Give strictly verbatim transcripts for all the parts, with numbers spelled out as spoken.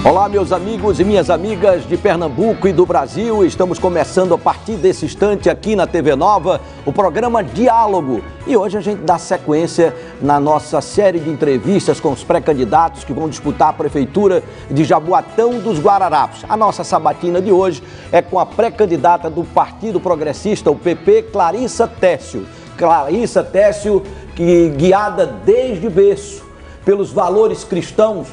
Olá, meus amigos e minhas amigas de Pernambuco e do Brasil. Estamos começando a partir desse instante aqui na T V Nova o programa Diálogo. E hoje a gente dá sequência na nossa série de entrevistas com os pré-candidatos que vão disputar a Prefeitura de Jaboatão dos Guararapes. A nossa sabatina de hoje é com a pré-candidata do Partido Progressista, o P P, Clarissa Técio. Clarissa Técio, que guiada desde berço pelos valores cristãos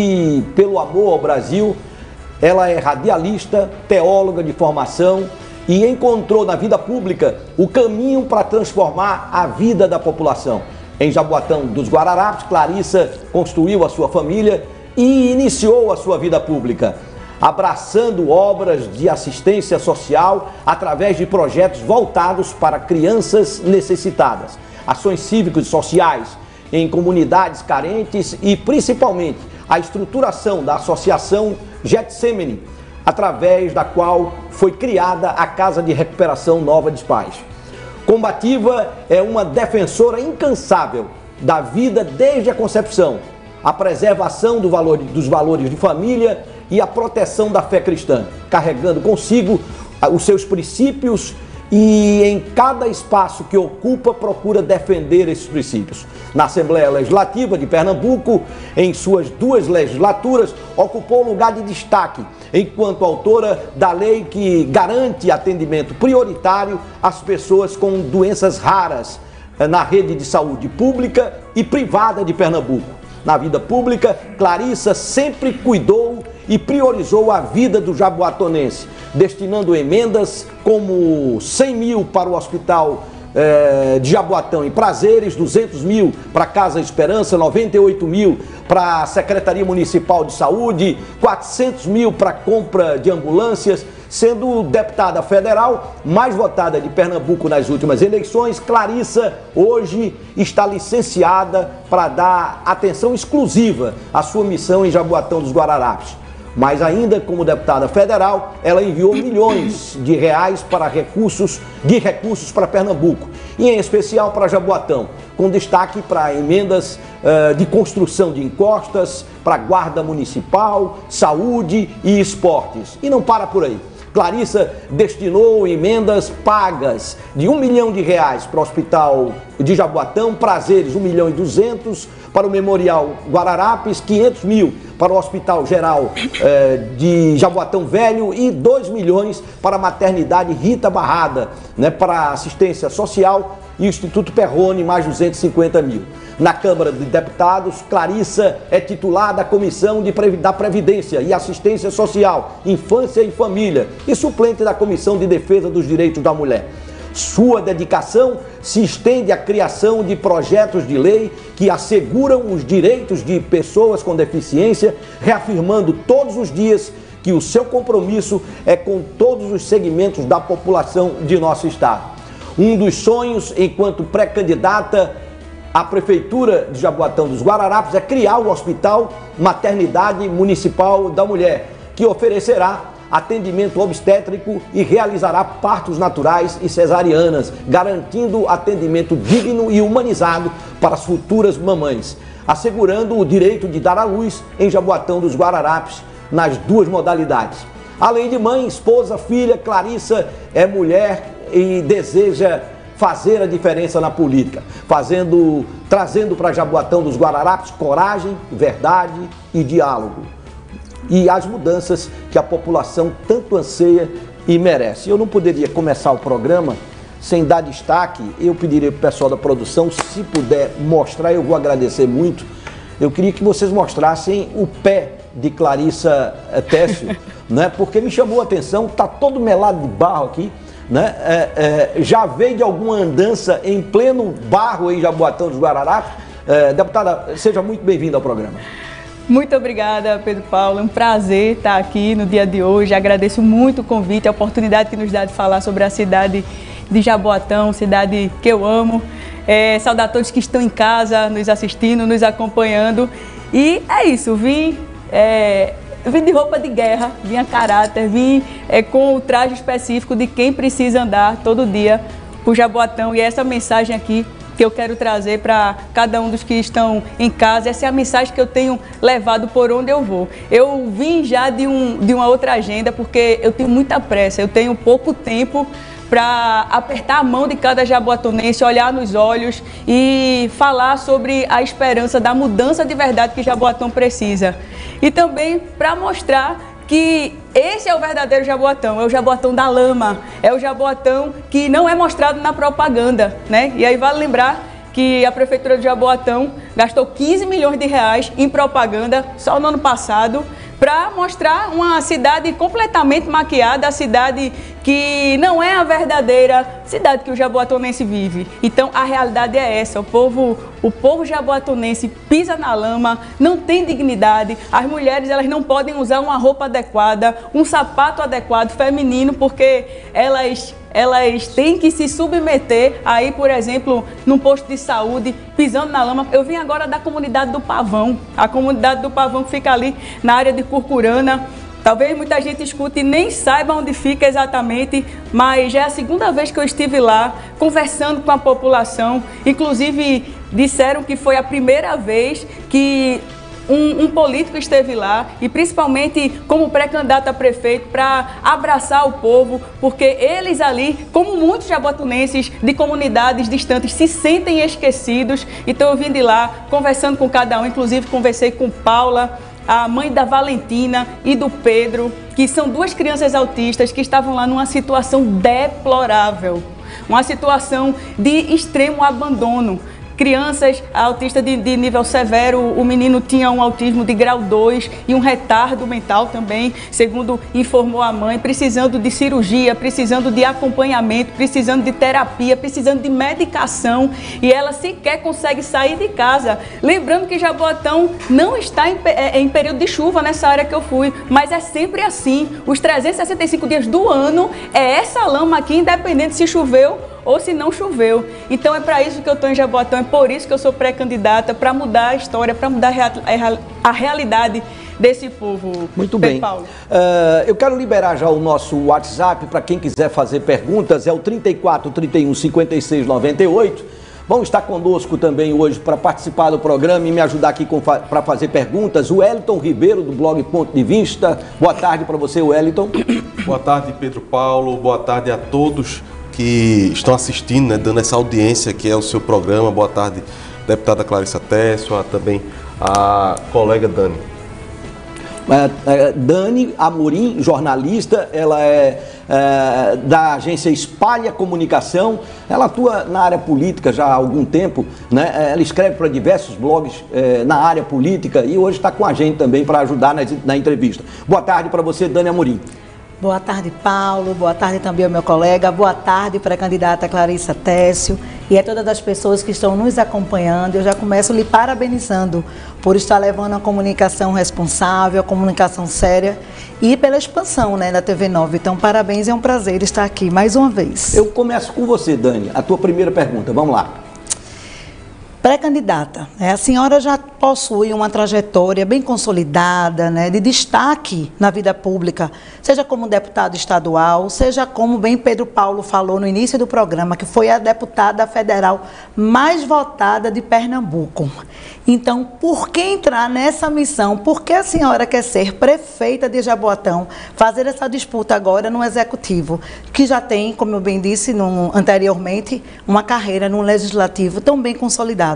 e pelo amor ao Brasil, ela é radialista, teóloga de formação e encontrou na vida pública o caminho para transformar a vida da população. Em Jaboatão dos Guararapes, Clarissa construiu a sua família e iniciou a sua vida pública, abraçando obras de assistência social através de projetos voltados para crianças necessitadas, ações cívicas e sociais em comunidades carentes e principalmente a estruturação da Associação Getsemane, através da qual foi criada a Casa de Recuperação Nova dos Pais. Combativa, é uma defensora incansável da vida desde a concepção, a preservação do valor, dos valores de família e a proteção da fé cristã, carregando consigo os seus princípios e em cada espaço que ocupa procura defender esses princípios. Na Assembleia Legislativa de Pernambuco, em suas duas legislaturas, ocupou lugar de destaque enquanto autora da lei que garante atendimento prioritário às pessoas com doenças raras na rede de saúde pública e privada de Pernambuco. Na vida pública, Clarissa sempre cuidou e priorizou a vida do jaboatonense, destinando emendas como cem mil para o Hospital eh, de Jaboatão em Prazeres, duzentos mil para a Casa Esperança, noventa e oito mil para a Secretaria Municipal de Saúde, quatrocentos mil para a compra de ambulâncias. Sendo deputada federal mais votada de Pernambuco nas últimas eleições, Clarissa hoje está licenciada para dar atenção exclusiva à sua missão em Jaboatão dos Guararapes. Mas ainda como deputada federal, ela enviou milhões de reais para recursos, de recursos para Pernambuco, e em especial para Jaboatão, com destaque para emendas uh, de construção de encostas, para guarda municipal, saúde e esportes. E não para por aí. Clarissa destinou emendas pagas de um milhão de reais para o Hospital de Jaboatão, Prazeres um milhão e duzentos, para o Memorial Guararapes, quinhentos mil para o Hospital Geral eh, de Jaboatão Velho e dois milhões para a Maternidade Rita Barrada, né, para assistência social, e o Instituto Perrone, mais duzentos e cinquenta mil. Na Câmara de Deputados, Clarissa é titular da Comissão de Previ- da Previdência e Assistência Social, Infância e Família e suplente da Comissão de Defesa dos Direitos da Mulher. Sua dedicação se estende à criação de projetos de lei que asseguram os direitos de pessoas com deficiência, reafirmando todos os dias que o seu compromisso é com todos os segmentos da população de nosso estado. Um dos sonhos, enquanto pré-candidata à Prefeitura de Jaboatão dos Guararapes, é criar o Hospital Maternidade Municipal da Mulher, que oferecerá atendimento obstétrico e realizará partos naturais e cesarianas, garantindo atendimento digno e humanizado para as futuras mamães, assegurando o direito de dar à luz em Jaboatão dos Guararapes nas duas modalidades. Além de mãe, esposa, filha, Clarissa é mulher e deseja fazer a diferença na política, fazendo, trazendo para Jaboatão dos Guararapes coragem, verdade e diálogo, e as mudanças que a população tanto anseia e merece. Eu não poderia começar o programa sem dar destaque. Eu pediria para o pessoal da produção, se puder mostrar, eu vou agradecer muito. Eu queria que vocês mostrassem o pé de Clarissa Técio, né? Porque me chamou a atenção, está todo melado de barro aqui, né? É, é, já veio de alguma andança em pleno barro em Jaboatão dos Guararapes. É, deputada, seja muito bem-vinda ao programa. Muito obrigada, Pedro Paulo. É um prazer estar aqui no dia de hoje. Agradeço muito o convite, a oportunidade que nos dá de falar sobre a cidade de Jaboatão, cidade que eu amo. É, saudar a todos que estão em casa, nos assistindo, nos acompanhando. E é isso, vim, é, vim de roupa de guerra, vim a caráter, vim é, com o traje específico de quem precisa andar todo dia por Jaboatão. E essa mensagem aqui que eu quero trazer para cada um dos que estão em casa. Essa é a mensagem que eu tenho levado por onde eu vou. Eu vim já de, um, de uma outra agenda, porque eu tenho muita pressa, eu tenho pouco tempo para apertar a mão de cada jaboatonense, olhar nos olhos e falar sobre a esperança da mudança de verdade que Jaboatão precisa. E também para mostrar que esse é o verdadeiro Jaboatão, é o Jaboatão da lama, é o Jaboatão que não é mostrado na propaganda, né? E aí vale lembrar que a Prefeitura de Jaboatão gastou quinze milhões de reais em propaganda só no ano passado, para mostrar uma cidade completamente maquiada, a cidade que não é a verdadeira cidade que o jaboatonense vive. Então a realidade é essa, o povo, o povo jaboatonense pisa na lama, não tem dignidade, as mulheres elas não podem usar uma roupa adequada, um sapato adequado feminino, porque elas... elas têm que se submeter aí, por exemplo, num posto de saúde, pisando na lama. Eu vim agora da comunidade do Pavão, a comunidade do Pavão que fica ali na área de Curcurana. Talvez muita gente escute e nem saiba onde fica exatamente, mas já é a segunda vez que eu estive lá, conversando com a população. Inclusive, disseram que foi a primeira vez que Um, um político esteve lá, e principalmente como pré-candidato a prefeito, para abraçar o povo, porque eles ali, como muitos jaboatonenses de comunidades distantes, se sentem esquecidos. Então eu vim de lá, conversando com cada um, inclusive conversei com Paula, a mãe da Valentina e do Pedro, que são duas crianças autistas que estavam lá numa situação deplorável, uma situação de extremo abandono. Crianças autistas de, de nível severo, o menino tinha um autismo de grau dois e um retardo mental também, segundo informou a mãe, precisando de cirurgia, precisando de acompanhamento, precisando de terapia, precisando de medicação, e ela sequer consegue sair de casa. Lembrando que Jaboatão não está em, é, em período de chuva nessa área que eu fui, mas é sempre assim, os trezentos e sessenta e cinco dias do ano é essa lama aqui, independente se choveu ou se não choveu. Então é para isso que eu estou em Jaboatão, é por isso que eu sou pré-candidata, para mudar a história, para mudar a realidade desse povo. Muito bem. Paulo. Uh, eu quero liberar já o nosso WhatsApp para quem quiser fazer perguntas, é o trinta e quatro, trinta e um, cinquenta e seis, noventa e oito. Vão estar conosco também hoje para participar do programa e me ajudar aqui para fazer perguntas. O Wellington Ribeiro, do blog Ponto de Vista. Boa tarde para você, Wellington. Boa tarde, Pedro Paulo. Boa tarde a todos que estão assistindo, né, dando essa audiência que é o seu programa. Boa tarde, deputada Clarissa Técio, a, também a colega Dani. É, é, Dani Amorim, jornalista, ela é, é da agência Espalha Comunicação, ela atua na área política já há algum tempo, né? Ela escreve para diversos blogs é, na área política e hoje está com a gente também para ajudar na, na entrevista. Boa tarde para você, Dani Amorim. Boa tarde, Paulo. Boa tarde também ao meu colega. Boa tarde para a candidata Clarissa Técio e a todas as pessoas que estão nos acompanhando. Eu já começo lhe parabenizando por estar levando a comunicação responsável, a comunicação séria e pela expansão, né, da T V nove. Então, parabéns, é um prazer estar aqui mais uma vez. Eu começo com você, Dani. A tua primeira pergunta. Vamos lá. Pré-candidata, né? A senhora já possui uma trajetória bem consolidada, né, de destaque na vida pública, seja como deputado estadual, seja como bem Pedro Paulo falou no início do programa, que foi a deputada federal mais votada de Pernambuco. Então, por que entrar nessa missão? Por que a senhora quer ser prefeita de Jaboatão, fazer essa disputa agora no Executivo, que já tem, como eu bem disse no, anteriormente, uma carreira no Legislativo tão bem consolidada?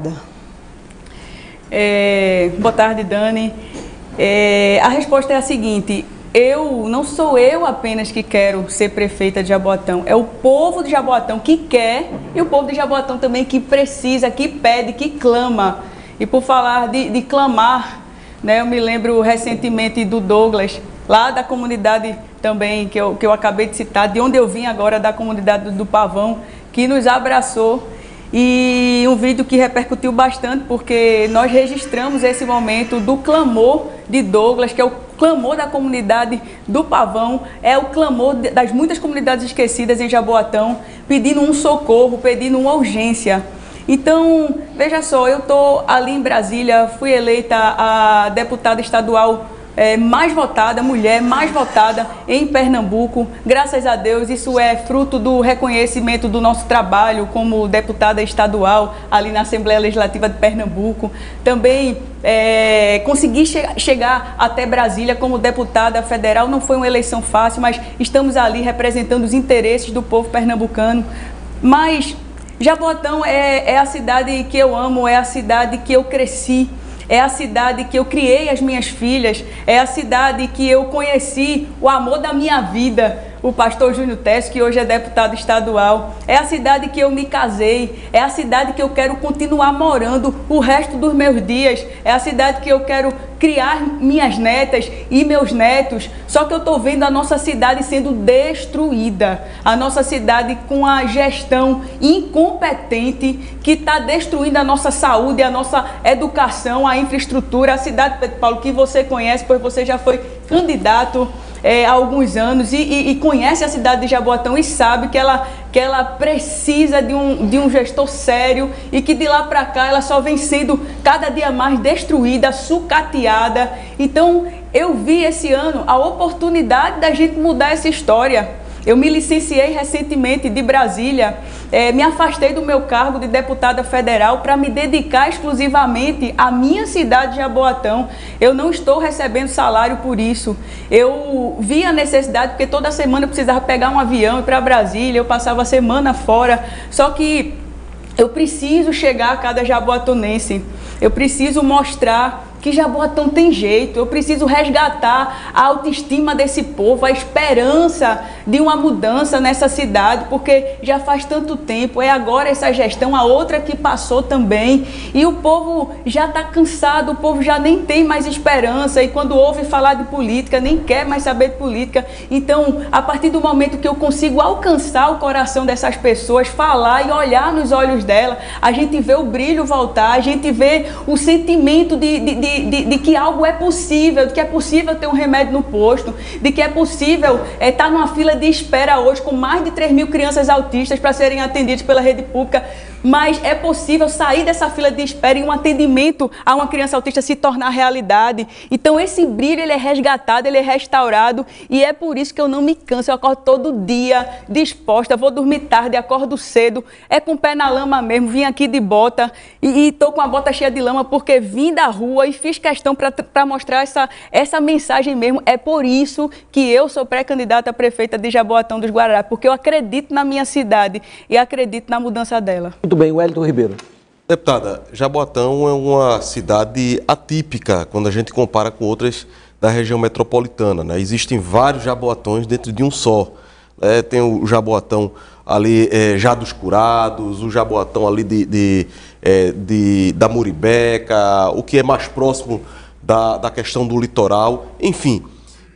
É, boa tarde, Dani. É, a resposta é a seguinte: eu não sou eu apenas que quero ser prefeita de Jaboatão, é o povo de Jaboatão que quer e o povo de Jaboatão também que precisa, que pede, que clama. E por falar de, de clamar, né, eu me lembro recentemente do Douglas, lá da comunidade também que eu, que eu acabei de citar, de onde eu vim agora, da comunidade do Pavão, que nos abraçou. E um vídeo que repercutiu bastante, porque nós registramos esse momento do clamor de Douglas, que é o clamor da comunidade do Pavão, é o clamor das muitas comunidades esquecidas em Jaboatão, pedindo um socorro, pedindo uma urgência. Então, veja só, eu estou ali em Brasília, fui eleita a deputada estadual É, mais votada, mulher mais votada em Pernambuco. Graças a Deus, isso é fruto do reconhecimento do nosso trabalho como deputada estadual ali na Assembleia Legislativa de Pernambuco. Também é, consegui che chegar até Brasília como deputada federal. Não foi uma eleição fácil, mas estamos ali representando os interesses do povo pernambucano. Mas Jaboatão é, é a cidade que eu amo, é a cidade que eu cresci. É a cidade que eu criei as minhas filhas, é a cidade que eu conheci o amor da minha vida, o pastor Júnior Tess, que hoje é deputado estadual. É a cidade que eu me casei, é a cidade que eu quero continuar morando o resto dos meus dias, é a cidade que eu quero criar minhas netas e meus netos. Só que eu estou vendo a nossa cidade sendo destruída, a nossa cidade com a gestão incompetente que está destruindo a nossa saúde, a nossa educação, a infraestrutura. A cidade, Pedro Paulo, que você conhece, pois você já foi candidato É, há alguns anos e, e, e conhece a cidade de Jaboatão e sabe que ela, que ela precisa de um, de um gestor sério e que de lá para cá ela só vem sendo cada dia mais destruída, sucateada. Então eu vi esse ano a oportunidade da gente mudar essa história. Eu me licenciei recentemente de Brasília, é, me afastei do meu cargo de deputada federal para me dedicar exclusivamente à minha cidade de Jaboatão. Eu não estou recebendo salário por isso. Eu vi a necessidade, porque toda semana eu precisava pegar um avião e ir para Brasília, eu passava a semana fora, só que eu preciso chegar a cada jaboatonense, eu preciso mostrar que Jaboatão tem jeito, eu preciso resgatar a autoestima desse povo, a esperança de uma mudança nessa cidade, porque já faz tanto tempo, é agora essa gestão, a outra que passou também, e o povo já está cansado, o povo já nem tem mais esperança, e quando ouve falar de política, nem quer mais saber de política. Então, a partir do momento que eu consigo alcançar o coração dessas pessoas, falar e olhar nos olhos dela, a gente vê o brilho voltar, a gente vê o sentimento de, de, de De, de que algo é possível, de que é possível ter um remédio no posto, de que é possível é, estar numa fila de espera hoje com mais de três mil crianças autistas para serem atendidas pela rede pública, mas é possível sair dessa fila de espera e um atendimento a uma criança autista se tornar realidade. Então esse brilho ele é resgatado, ele é restaurado, e é por isso que eu não me canso, eu acordo todo dia disposta, vou dormir tarde, acordo cedo, é com o pé na lama mesmo, vim aqui de bota e estou com a bota cheia de lama porque vim da rua e fiz questão para mostrar essa, essa mensagem mesmo. É por isso que eu sou pré-candidata a prefeita de Jaboatão dos Guararapes, porque eu acredito na minha cidade e acredito na mudança dela. Muito bem, Wellington Ribeiro. Deputada, Jaboatão é uma cidade atípica quando a gente compara com outras da região metropolitana, né? Existem vários Jaboatões dentro de um só. É, tem o Jaboatão ali é, já dos Curados, o Jaboatão ali de, de, é, de, da Muribeca, o que é mais próximo da, da questão do litoral, enfim.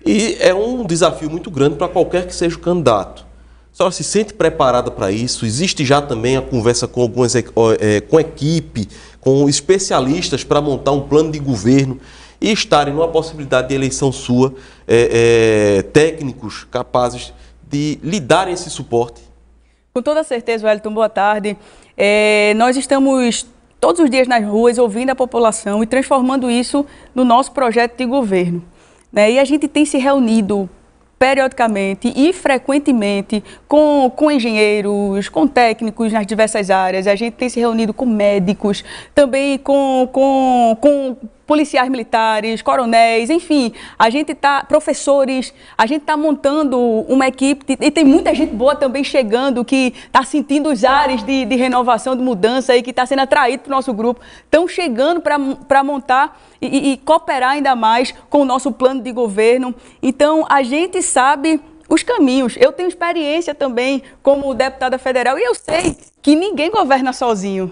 E é um desafio muito grande para qualquer que seja o candidato. A senhora se sente preparada para isso? Existe já também a conversa com algumas é, com equipe, com especialistas para montar um plano de governo e estarem numa possibilidade de eleição sua, é, é, técnicos capazes de lhe darem esse suporte? Com toda certeza, Wellington, boa tarde. É, nós estamos todos os dias nas ruas ouvindo a população e transformando isso no nosso projeto de governo, né? E a gente tem se reunido periodicamente e frequentemente com, com engenheiros, com técnicos nas diversas áreas. A gente tem se reunido com médicos, também com, com, com policiais militares, coronéis, enfim, a gente tá, professores, a gente está montando uma equipe e tem muita gente boa também chegando que está sentindo os ares de, de renovação, de mudança e que está sendo atraído para o nosso grupo, estão chegando para montar e, e, e cooperar ainda mais com o nosso plano de governo. Então, a gente sabe os caminhos. Eu tenho experiência também como deputada federal e eu sei que ninguém governa sozinho.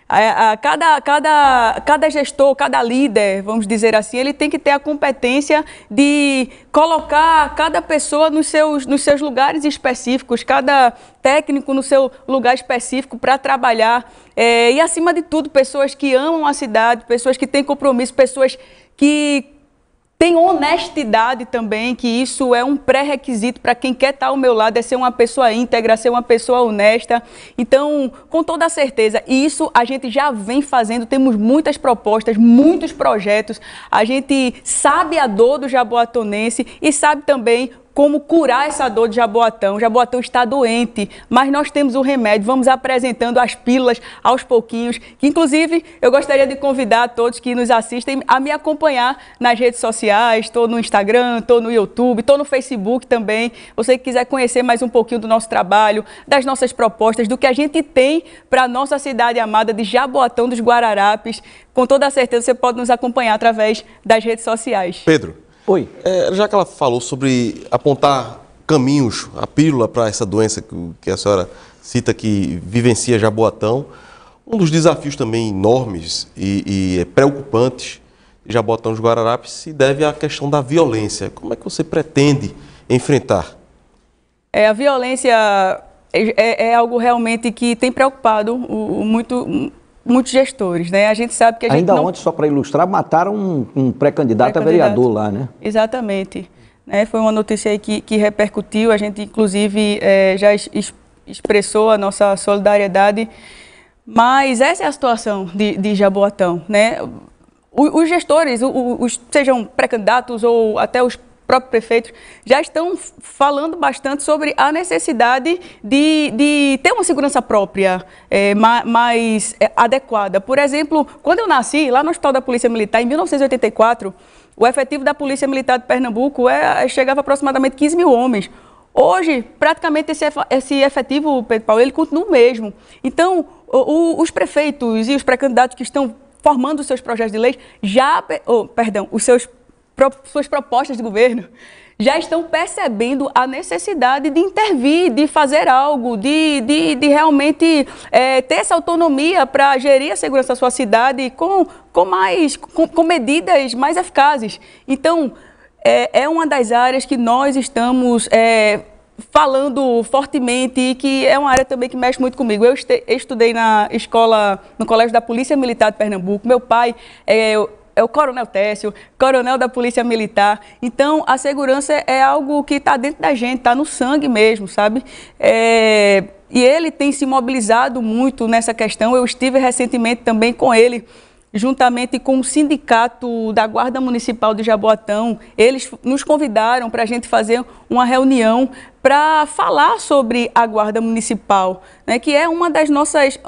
A, a, cada, cada, cada gestor, cada líder, vamos dizer assim, ele tem que ter a competência de colocar cada pessoa nos seus, nos seus lugares específicos, cada técnico no seu lugar específico para trabalhar. É, e, acima de tudo, pessoas que amam a cidade, pessoas que têm compromisso, pessoas que tem honestidade também, que isso é um pré-requisito para quem quer estar ao meu lado, é ser uma pessoa íntegra, ser uma pessoa honesta. Então, com toda certeza, isso a gente já vem fazendo, temos muitas propostas, muitos projetos, a gente sabe a dor do jaboatonense e sabe também como curar essa dor de Jaboatão. Jaboatão está doente, mas nós temos o remédio. Vamos apresentando as pílulas aos pouquinhos, que inclusive eu gostaria de convidar todos que nos assistem a me acompanhar nas redes sociais. Estou no Instagram, estou no YouTube, estou no Facebook também. Você que quiser conhecer mais um pouquinho do nosso trabalho, das nossas propostas, do que a gente tem para a nossa cidade amada de Jaboatão dos Guararapes, com toda certeza você pode nos acompanhar através das redes sociais. Pedro. Oi. É, já que ela falou sobre apontar caminhos, a pílula para essa doença que, que a senhora cita que vivencia Jaboatão, um dos desafios também enormes e, e preocupantes de Jaboatão dos Guararapes se deve à questão da violência. Como é que você pretende enfrentar? É, a violência é, é algo realmente que tem preocupado o, o muito... muitos gestores, né? A gente sabe que a gente Ainda não... ontem, só para ilustrar, mataram um, um pré-candidato pré a vereador lá, né? Exatamente. Né? Foi uma notícia aí que, que repercutiu, a gente inclusive é, já es, expressou a nossa solidariedade, mas essa é a situação de, de Jaboatão, né? Os, os gestores, os, os, sejam pré-candidatos ou até os próprios prefeitos, já estão falando bastante sobre a necessidade de, de ter uma segurança própria é, mais, mais é, adequada. Por exemplo, quando eu nasci, lá no Hospital da Polícia Militar, em mil novecentos e oitenta e quatro, o efetivo da Polícia Militar de Pernambuco é, chegava a aproximadamente quinze mil homens. Hoje, praticamente, esse, esse efetivo, Pedro Paulo, ele continua o mesmo. Então, o, o, os prefeitos e os pré-candidatos que estão formando os seus projetos de lei, já, oh, perdão, os seus suas propostas de governo, já estão percebendo a necessidade de intervir, de fazer algo, de, de, de realmente é, ter essa autonomia para gerir a segurança da sua cidade com, com, mais, com, com medidas mais eficazes. Então, é, é uma das áreas que nós estamos é, falando fortemente e que é uma área também que mexe muito comigo. Eu estudei na escola, no Colégio da Polícia Militar de Pernambuco. Meu pai é... é o Coronel Técio, coronel da Polícia Militar. Então, a segurança é algo que está dentro da gente, está no sangue mesmo, sabe? É... E ele tem se mobilizado muito nessa questão. Eu estive recentemente também com ele, juntamente com o sindicato da Guarda Municipal de Jaboatão. Eles nos convidaram para a gente fazer uma reunião para falar sobre a Guarda Municipal, né, que é uma das nossas...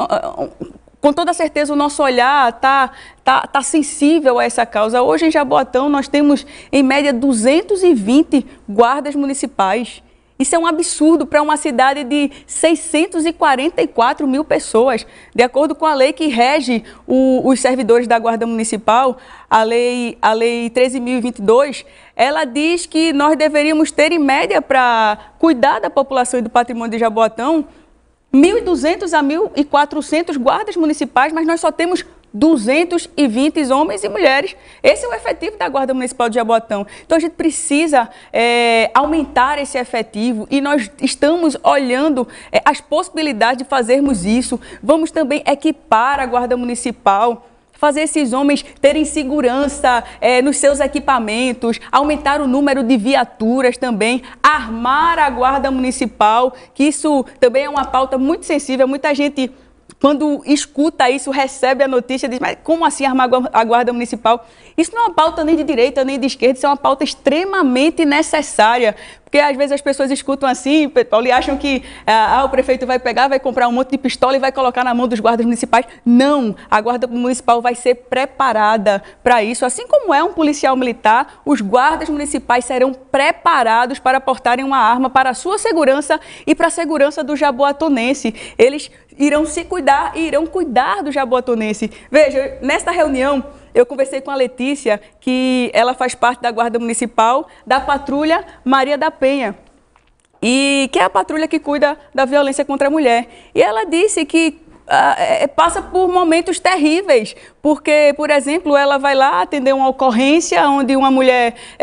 Com toda certeza, o nosso olhar está tá, tá sensível a essa causa. Hoje, em Jaboatão, nós temos, em média, duzentos e vinte guardas municipais. Isso é um absurdo para uma cidade de seiscentos e quarenta e quatro mil pessoas. De acordo com a lei que rege o, os servidores da Guarda Municipal, a Lei, a lei treze mil e vinte e dois, ela diz que nós deveríamos ter, em média, para cuidar da população e do patrimônio de Jaboatão, mil e duzentos a mil e quatrocentos guardas municipais, mas nós só temos duzentos e vinte homens e mulheres. Esse é o efetivo da Guarda Municipal de Jaboatão. Então, a gente precisa é, aumentar esse efetivo e nós estamos olhando é, as possibilidades de fazermos isso. Vamos também equipar a Guarda Municipal, fazer esses homens terem segurança é, nos seus equipamentos, aumentar o número de viaturas também, armar a Guarda Municipal, que isso também é uma pauta muito sensível. Muita gente, quando escuta isso, recebe a notícia e diz, mas como assim armar a Guarda Municipal? Isso não é uma pauta nem de direita nem de esquerda, isso é uma pauta extremamente necessária. Porque às vezes as pessoas escutam assim, Pedro Paulo, e acham que ah, o prefeito vai pegar, vai comprar um monte de pistola e vai colocar na mão dos guardas municipais. Não, a Guarda Municipal vai ser preparada para isso. Assim como é um policial militar, os guardas municipais serão preparados para portarem uma arma para a sua segurança e para a segurança do jaboatonense. Eles irão se cuidar e irão cuidar do jaboatonense. Veja, nesta reunião, eu conversei com a Letícia, que ela faz parte da Guarda Municipal, da Patrulha Maria da Penha, e que é a patrulha que cuida da violência contra a mulher. E ela disse que uh, é, passa por momentos terríveis, porque, por exemplo, ela vai lá atender uma ocorrência onde uma mulher é,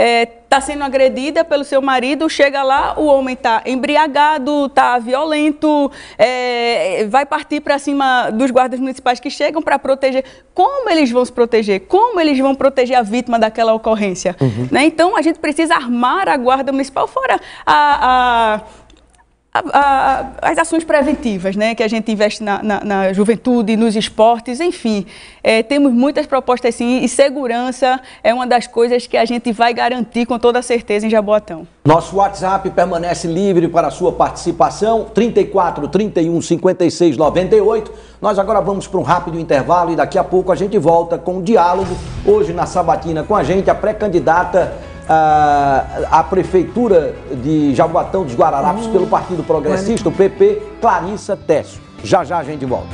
está sendo agredida pelo seu marido, chega lá, o homem está embriagado, está violento, é, vai partir para cima dos guardas municipais que chegam para proteger. Como eles vão se proteger? Como eles vão proteger a vítima daquela ocorrência? Uhum. Né? Então, a gente precisa armar a guarda municipal, fora a... a A, a, as ações preventivas, né, que a gente investe na, na, na juventude, nos esportes, enfim, é, temos muitas propostas sim, e segurança é uma das coisas que a gente vai garantir com toda certeza em Jaboatão. Nosso WhatsApp permanece livre para a sua participação, trinta e quatro, trinta e um, cinquenta e seis, noventa e oito. Nós agora vamos para um rápido intervalo e daqui a pouco a gente volta com o diálogo. Hoje na Sabatina com a gente, a pré-candidata a, a Prefeitura de Jaboatão dos Guararapes hum, pelo Partido Progressista, o P P, Clarissa Técio. Já já a gente volta.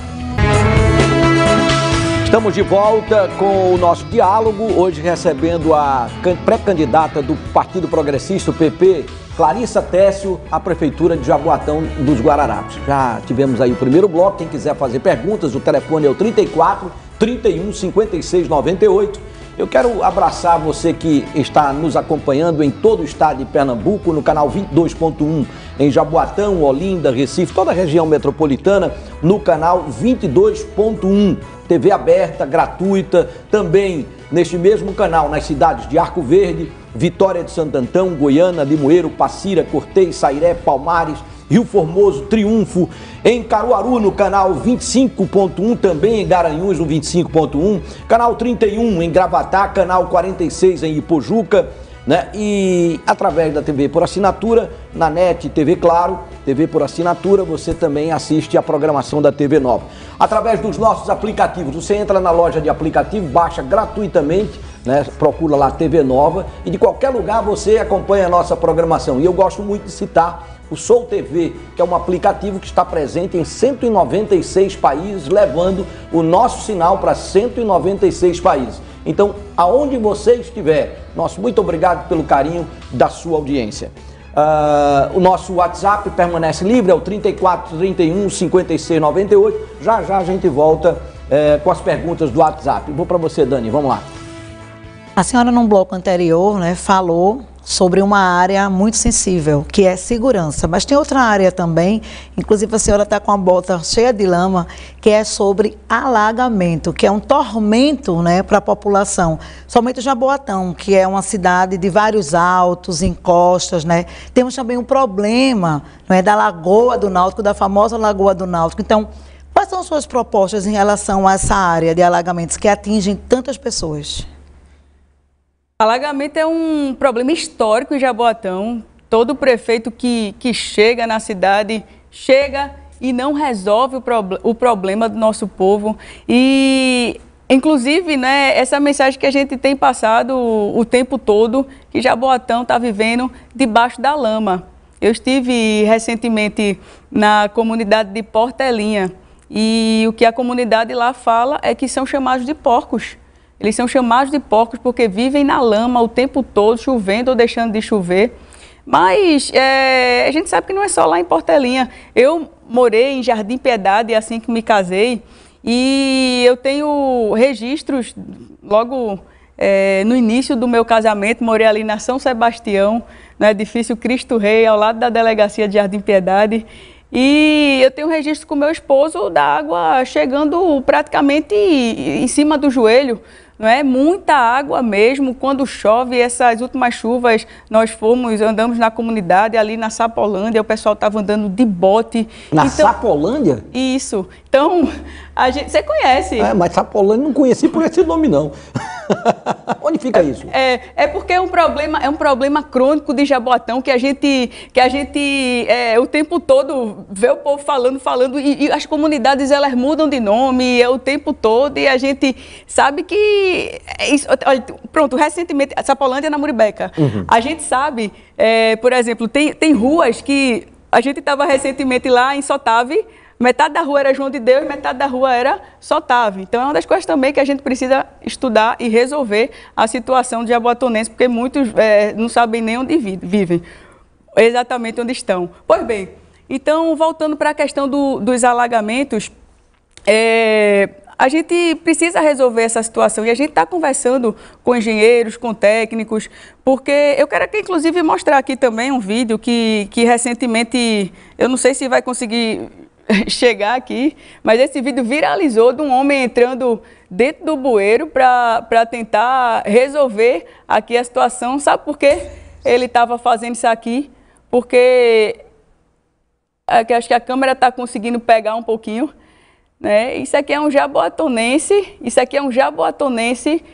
Estamos de volta com o nosso diálogo, hoje recebendo a pré-candidata do Partido Progressista, o P P, Clarissa Técio, à Prefeitura de Jaboatão dos Guararapes. Já tivemos aí o primeiro bloco, quem quiser fazer perguntas, o telefone é o trinta e quatro, trinta e um, cinquenta e seis, noventa e oito. Eu quero abraçar você que está nos acompanhando em todo o estado de Pernambuco, no canal vinte e dois ponto um, em Jaboatão, Olinda, Recife, toda a região metropolitana, no canal vinte e dois ponto um, T V aberta, gratuita, também neste mesmo canal, nas cidades de Arco Verde, Vitória de Santo Antão, Goiânia, Limoeiro, Passira, Cortês, Sairé, Palmares, Rio Formoso, Triunfo, em Caruaru, no canal vinte e cinco ponto um, também em Garanhuns, no vinte e cinco ponto um, canal trinta e um em Gravatá, canal quarenta e seis em Ipojuca, né? E através da T V por assinatura, na NET, T V Claro, T V por assinatura, você também assiste a programação da T V Nova. Através dos nossos aplicativos, você entra na loja de aplicativo, baixa gratuitamente, né? Procura lá T V Nova e de qualquer lugar você acompanha a nossa programação. E eu gosto muito de citar o Sou T V, que é um aplicativo que está presente em cento e noventa e seis países, levando o nosso sinal para cento e noventa e seis países. Então, aonde você estiver, nosso muito obrigado pelo carinho da sua audiência. Uh, o nosso WhatsApp permanece livre, é o trinta e quatro, trinta e um, cinquenta e seis, noventa e oito. Já já a gente volta uh, com as perguntas do WhatsApp. Vou para você, Dani, vamos lá. A senhora, num bloco anterior, né, falou sobre uma área muito sensível, que é segurança. Mas tem outra área também, inclusive a senhora está com a bota cheia de lama, que é sobre alagamento, que é um tormento, né, para a população. Somente Jaboatão, que é uma cidade de vários altos, encostas, né? Temos também um problema, não é, da Lagoa do Náutico, da famosa Lagoa do Náutico. Então, quais são suas propostas em relação a essa área de alagamentos que atingem tantas pessoas? Alagamento é um problema histórico em Jaboatão. Todo prefeito que, que chega na cidade, chega e não resolve o, prob o problema do nosso povo. E, inclusive, né, essa mensagem que a gente tem passado o, o tempo todo, que Jaboatão está vivendo debaixo da lama. Eu estive recentemente na comunidade de Portelinha e o que a comunidade lá fala é que são chamados de porcos. Eles são chamados de porcos porque vivem na lama o tempo todo, chovendo ou deixando de chover. Mas é, a gente sabe que não é só lá em Portelinha. Eu morei em Jardim Piedade assim que me casei e eu tenho registros logo é, no início do meu casamento. Morei ali na São Sebastião, no edifício Cristo Rei, ao lado da delegacia de Jardim Piedade. E eu tenho registro com meu esposo da água chegando praticamente em cima do joelho. Não é? Muita água mesmo, quando chove, essas últimas chuvas, nós fomos, andamos na comunidade, ali na Sapolândia, o pessoal estava andando de bote. Na então, Sapolândia? Isso. Então, a gente, você conhece. É, mas Sapolândia não conheci por esse nome, não. Onde fica isso? É, é porque é um problema, é um problema crônico de Jaboatão, que a gente, que a gente é, o tempo todo vê o povo falando, falando, e, e as comunidades, elas mudam de nome é, o tempo todo, e a gente sabe que... Isso, olha, pronto, recentemente, Sapolândia na Muribeca. Uhum. A gente sabe, é, por exemplo, tem, tem ruas que... A gente estava recentemente lá em Sotave, metade da rua era João de Deus, metade da rua era Sotave. Então é uma das coisas também que a gente precisa estudar e resolver a situação de jaboatonense, porque muitos é, não sabem nem onde vivem, exatamente onde estão. Pois bem, então voltando para a questão do, dos alagamentos, é, a gente precisa resolver essa situação e a gente está conversando com engenheiros, com técnicos, porque eu quero aqui, inclusive, mostrar aqui também um vídeo que, que recentemente, eu não sei se vai conseguir chegar aqui, mas esse vídeo viralizou de um homem entrando dentro do bueiro para tentar resolver aqui a situação. Sabe por quê? Ele estava fazendo isso aqui, porque aqui, acho que a câmera está conseguindo pegar um pouquinho, né? Isso aqui é um jaboatonense, isso aqui é um jaboatonense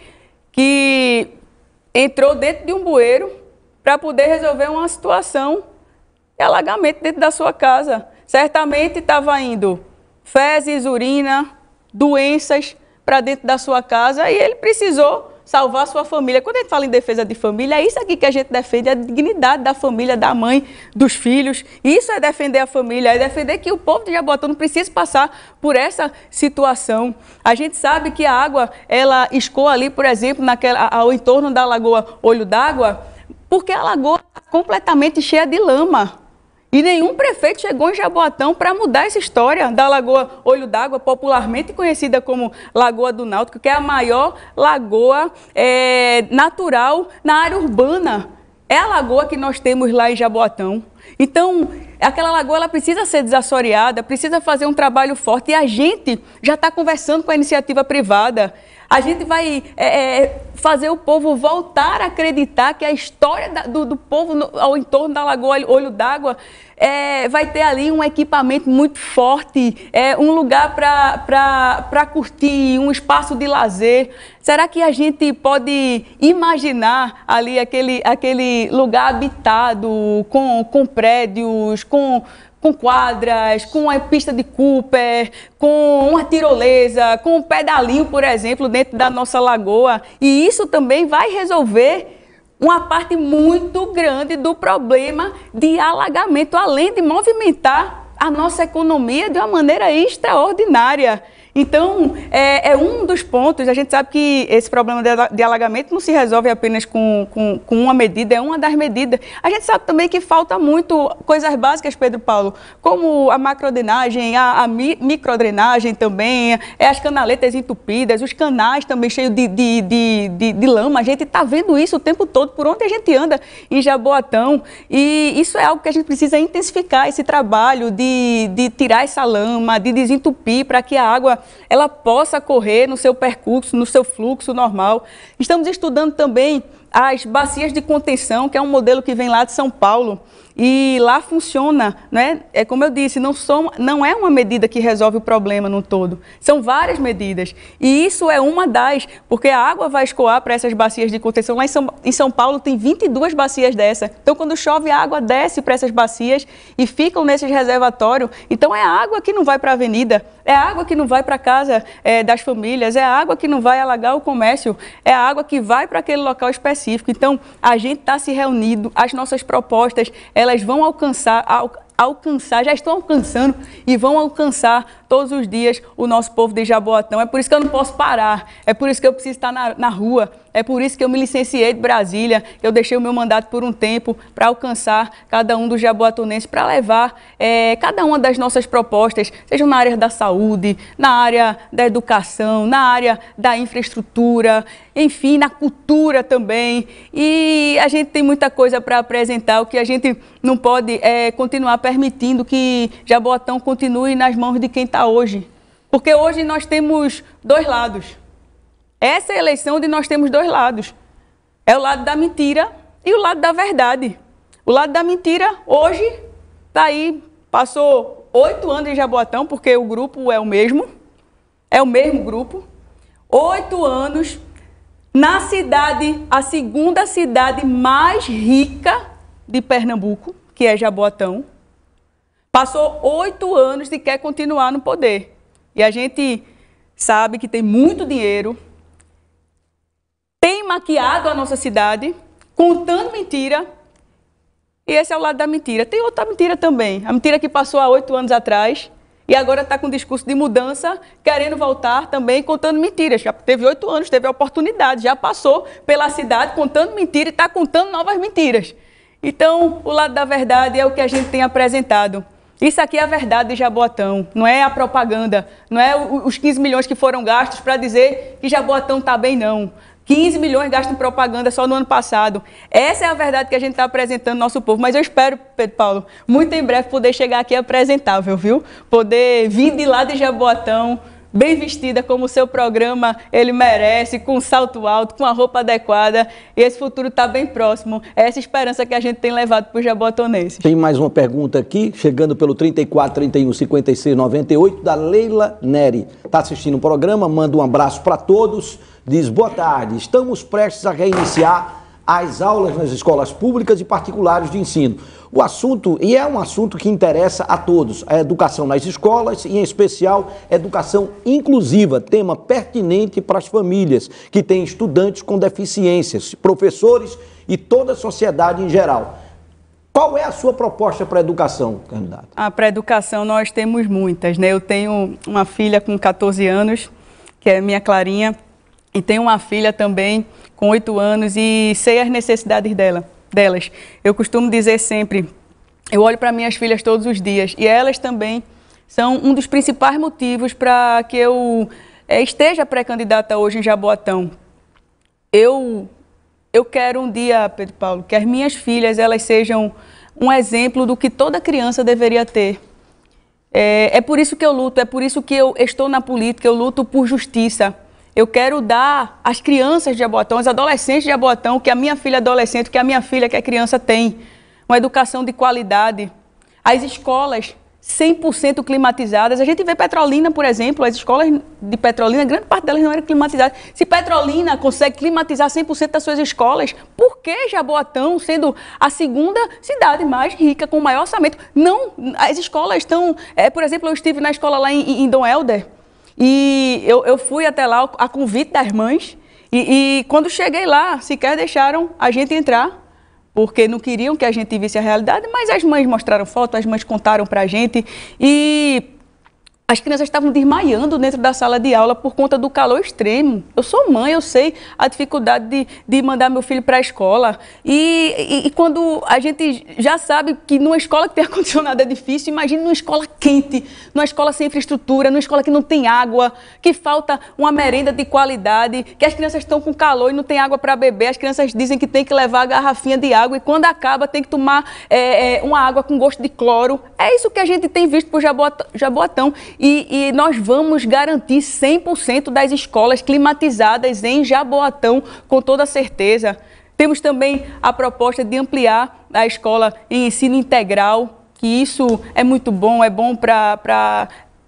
que entrou dentro de um bueiro para poder resolver uma situação de alagamento dentro da sua casa. Certamente estava indo fezes, urina, doenças para dentro da sua casa e ele precisou salvar a sua família. Quando a gente fala em defesa de família, é isso aqui que a gente defende, a dignidade da família, da mãe, dos filhos. Isso é defender a família, é defender que o povo de Jaboatão não precise passar por essa situação. A gente sabe que a água, ela escoa ali, por exemplo, naquela, ao entorno da Lagoa Olho d'Água, porque a lagoa está completamente cheia de lama. E nenhum prefeito chegou em Jaboatão para mudar essa história da Lagoa Olho d'Água, popularmente conhecida como Lagoa do Náutico, que é a maior lagoa é, natural na área urbana. É a lagoa que nós temos lá em Jaboatão. Então, aquela lagoa ela precisa ser desassoreada, precisa fazer um trabalho forte. E a gente já está conversando com a iniciativa privada. A gente vai é, fazer o povo voltar a acreditar que a história da, do, do povo no, ao entorno da Lagoa Olho d'Água é, vai ter ali um equipamento muito forte, é, um lugar para curtir, um espaço de lazer. Será que a gente pode imaginar ali aquele, aquele lugar habitado, com, com prédios, com... com quadras, com a pista de Cooper, com uma tirolesa, com um pedalinho, por exemplo, dentro da nossa lagoa. E isso também vai resolver uma parte muito grande do problema de alagamento, além de movimentar a nossa economia de uma maneira extraordinária. Então, é, é um dos pontos. A gente sabe que esse problema de, de alagamento não se resolve apenas com, com, com uma medida, é uma das medidas. A gente sabe também que falta muito coisas básicas, Pedro Paulo, como a macrodrenagem, a, a mi, microdrenagem também, é, as canaletas entupidas, os canais também cheios de, de, de, de, de lama. A gente está vendo isso o tempo todo, por onde a gente anda em Jaboatão. E isso é algo que a gente precisa intensificar, esse trabalho de, de tirar essa lama, de desentupir, para que a água ela possa correr no seu percurso, no seu fluxo normal. Estamos estudando também as bacias de contenção, que é um modelo que vem lá de São Paulo, e lá funciona, né? É como eu disse, não, são, não é uma medida que resolve o problema no todo, são várias medidas, e isso é uma das, porque a água vai escoar para essas bacias de contenção. Lá em São, em São Paulo tem vinte e duas bacias dessa, então quando chove a água desce para essas bacias e ficam nesses reservatórios. Então é a água que não vai para a avenida, é a água que não vai para a casa é, das famílias, é a água que não vai alagar o comércio, é a água que vai para aquele local específico. Então a gente está se reunindo, as nossas propostas, elas vão alcançar, al, alcançar, já estão alcançando e vão alcançar todos os dias o nosso povo de Jaboatão. É por isso que eu não posso parar, é por isso que eu preciso estar na, na rua, é por isso que eu me licenciei de Brasília, eu deixei o meu mandato por um tempo para alcançar cada um dos jaboatonenses, para levar é, cada uma das nossas propostas, seja na área da saúde, na área da educação, na área da infraestrutura, enfim, na cultura também. E a gente tem muita coisa para apresentar. O que a gente não pode é continuar permitindo que Jaboatão continue nas mãos de quem está hoje. Porque hoje nós temos dois lados. Essa é a eleição onde nós temos dois lados. É o lado da mentira e o lado da verdade. O lado da mentira, hoje, está aí, passou oito anos em Jaboatão, porque o grupo é o mesmo, é o mesmo grupo. Oito anos na cidade, a segunda cidade mais rica de Pernambuco, que é Jaboatão. Passou oito anos e quer continuar no poder. E a gente sabe que tem muito dinheiro, tem maquiado a nossa cidade, contando mentira, e esse é o lado da mentira. Tem outra mentira também, a mentira que passou há oito anos atrás, e agora está com discurso de mudança, querendo voltar também, contando mentiras. Já teve oito anos, teve a oportunidade, já passou pela cidade contando mentira e está contando novas mentiras. Então, o lado da verdade é o que a gente tem apresentado. Isso aqui é a verdade de Jaboatão, não é a propaganda, não é os quinze milhões que foram gastos para dizer que Jaboatão está bem, não. quinze milhões gastos em propaganda só no ano passado. Essa é a verdade que a gente está apresentando ao nosso povo. Mas eu espero, Pedro Paulo, muito em breve poder chegar aqui apresentável, viu? Poder vir de lá de Jaboatão, bem vestida como o seu programa ele merece, com um salto alto, com a roupa adequada. E esse futuro está bem próximo. É essa esperança que a gente tem levado para os jaboatonenses. Tem mais uma pergunta aqui, chegando pelo trinta e quatro, trinta e um, cinquenta e seis, noventa e oito, da Leila Neri. Está assistindo o programa, manda um abraço para todos. Diz, boa tarde, estamos prestes a reiniciar as aulas nas escolas públicas e particulares de ensino. O assunto, e é um assunto que interessa a todos, a educação nas escolas e, em especial, educação inclusiva, tema pertinente para as famílias que têm estudantes com deficiências, professores e toda a sociedade em geral. Qual é a sua proposta para a educação, candidato? Ah, para a educação nós temos muitas, né? Eu tenho uma filha com quatorze anos, que é minha Clarinha, e tenho uma filha também com oito anos e sei as necessidades dela, delas. Eu costumo dizer sempre, eu olho para minhas filhas todos os dias e elas também são um dos principais motivos para que eu é, esteja pré-candidata hoje em Jaboatão. Eu, eu quero um dia, Pedro Paulo, que as minhas filhas elas sejam um exemplo do que toda criança deveria ter. É, é por isso que eu luto, é por isso que eu estou na política, eu luto por justiça. Eu quero dar às crianças de Jaboatão, aos adolescentes de Jaboatão, que a minha filha adolescente, que a minha filha, que é criança, tem. Uma educação de qualidade. As escolas cem por cento climatizadas. A gente vê Petrolina, por exemplo, as escolas de Petrolina, grande parte delas não eram climatizadas. Se Petrolina consegue climatizar cem por cento das suas escolas, por que Jaboatão, sendo a segunda cidade mais rica, com o maior orçamento, não? As escolas estão... É, por exemplo, eu estive na escola lá em, em Dom Helder, e eu, eu fui até lá a convite das mães e, e quando cheguei lá, sequer deixaram a gente entrar, porque não queriam que a gente visse a realidade, mas as mães mostraram foto, as mães contaram pra gente e as crianças estavam desmaiando dentro da sala de aula por conta do calor extremo. Eu sou mãe, eu sei a dificuldade de, de mandar meu filho para a escola. E, e, e quando a gente já sabe que numa escola que tem ar-condicionado é difícil, imagine numa escola quente, numa escola sem infraestrutura, numa escola que não tem água, que falta uma merenda de qualidade, que as crianças estão com calor e não tem água para beber. As crianças dizem que tem que levar a garrafinha de água e quando acaba tem que tomar é, é, uma água com gosto de cloro. É isso que a gente tem visto por Jaboatão. E, e nós vamos garantir cem por cento das escolas climatizadas em Jaboatão, com toda certeza. Temos também a proposta de ampliar a escola em ensino integral, que isso é muito bom, é bom para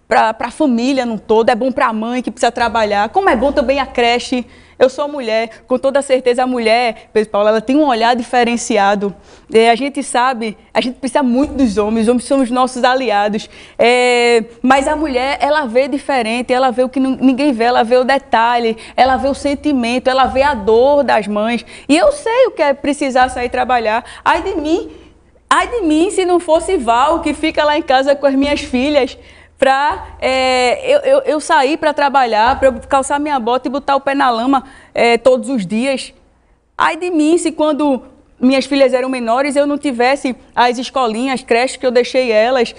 a família no todo, é bom para a mãe que precisa trabalhar, como é bom também a creche. Eu sou mulher, com toda certeza a mulher, Pedro Paulo, ela tem um olhar diferenciado. É, a gente sabe, a gente precisa muito dos homens, os homens são os nossos aliados. É, mas a mulher, ela vê diferente, ela vê o que ninguém vê, ela vê o detalhe, ela vê o sentimento, ela vê a dor das mães. E eu sei o que é precisar sair trabalhar. Ai de mim, ai de mim se não fosse Val, que fica lá em casa com as minhas filhas, para é, eu, eu, eu sair para trabalhar, para eu calçar minha bota e botar o pé na lama é, todos os dias. Ai de mim se quando minhas filhas eram menores eu não tivesse as escolinhas, as creches que eu deixei elas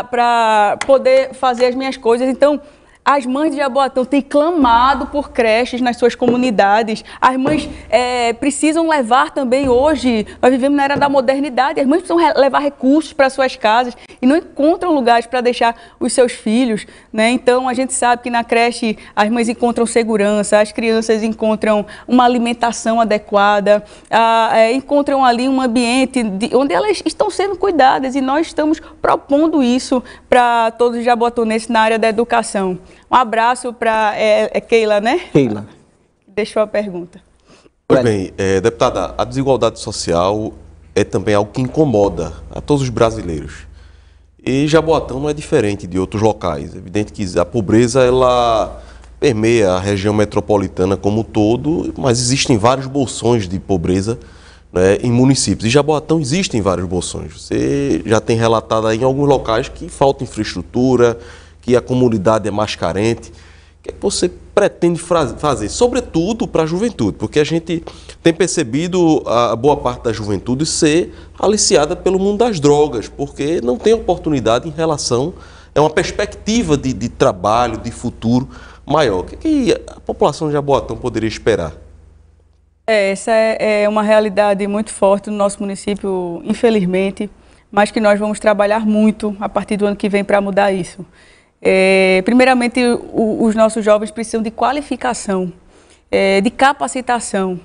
para poder fazer as minhas coisas. Então, as mães de Jaboatão têm clamado por creches nas suas comunidades. As mães é, precisam levar também hoje, nós vivemos na era da modernidade, as mães precisam re levar recursos para suas casas e não encontram lugares para deixar os seus filhos, né? Então, a gente sabe que na creche as mães encontram segurança, as crianças encontram uma alimentação adequada, a, é, encontram ali um ambiente de, onde elas estão sendo cuidadas e nós estamos propondo isso para todos os jaboatonenses na área da educação. Um abraço para é, é Keila, né? Keila. Deixou a pergunta. Pois bem, é, deputada, a desigualdade social é também algo que incomoda a todos os brasileiros. E Jaboatão não é diferente de outros locais. É evidente que a pobreza ela permeia a região metropolitana como um todo, mas existem vários bolsões de pobreza, né, em municípios. E Jaboatão existem vários bolsões. Você já tem relatado aí em alguns locais que falta infraestrutura, que a comunidade é mais carente. que você pretende fazer, sobretudo para a juventude? Porque a gente tem percebido a boa parte da juventude ser aliciada pelo mundo das drogas, porque não tem oportunidade em relação, é uma perspectiva de, de trabalho, de futuro maior. O que, que a população de Jaboatão poderia esperar? É, essa é, é uma realidade muito forte no nosso município, infelizmente, mas que nós vamos trabalhar muito a partir do ano que vem para mudar isso. É, primeiramente, o, os nossos jovens precisam de qualificação, é, de capacitação.